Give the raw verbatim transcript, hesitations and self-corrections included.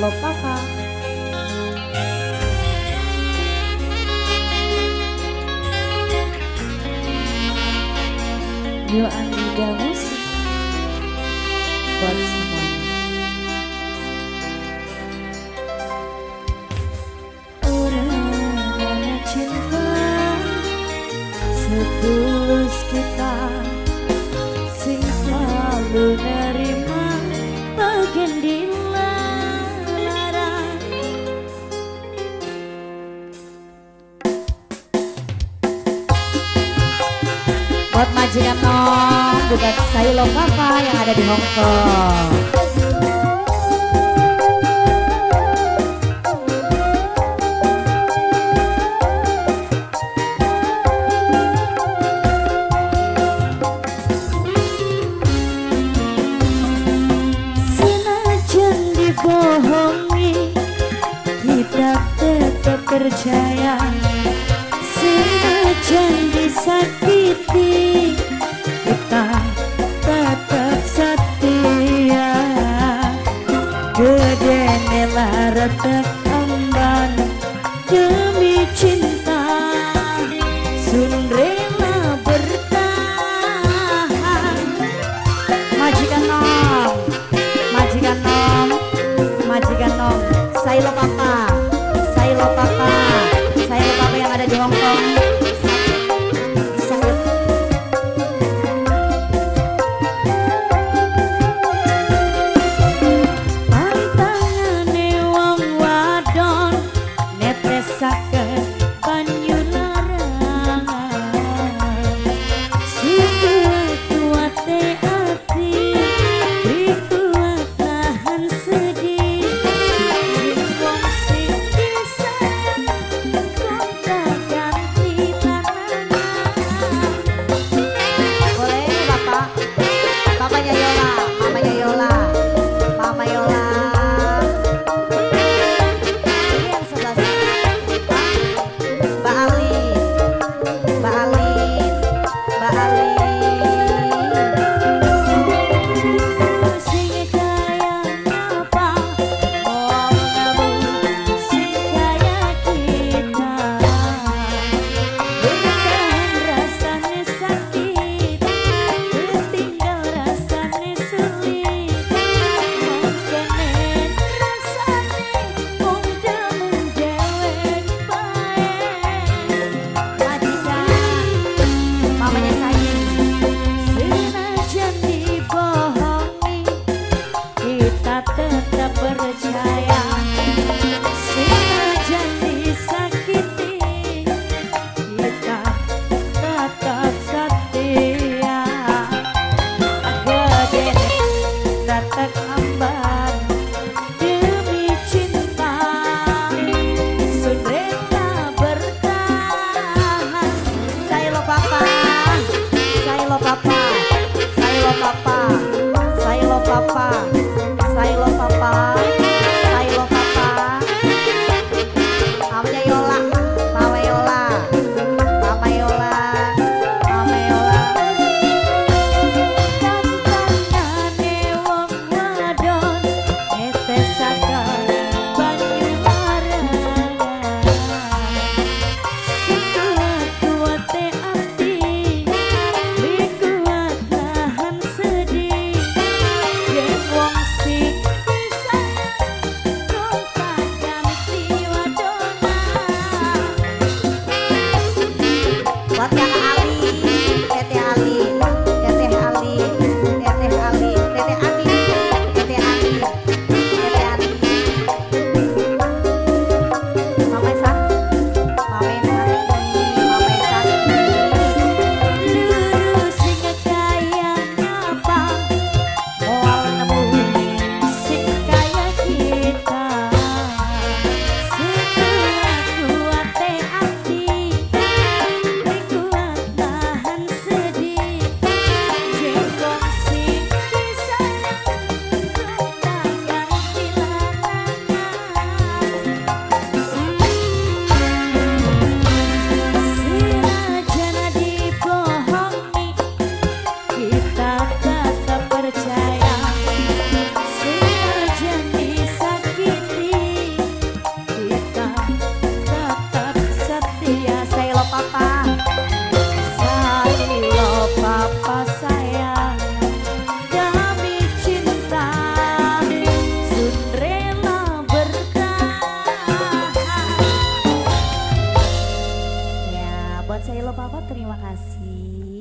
Love Papa. Yo Amiga Musik buat semuanya. Orang cinta setulus kita sing selalu nerima bagian dilarang. Buat majikan Nong, buat saya Love Papa yang ada di Hong Kong. Senajan dibohongi, kita tetap percaya. Senajan disakiti, kita tetap setia. Gedene laretek amban demi cinta, sun rela bertahan. Majikan Nom, majikan Nom, majikan Nom, saya Love Papa, saya Love Papa, saya Love Papa yang ada di Hong Kong. Sailo Papa terima kasih.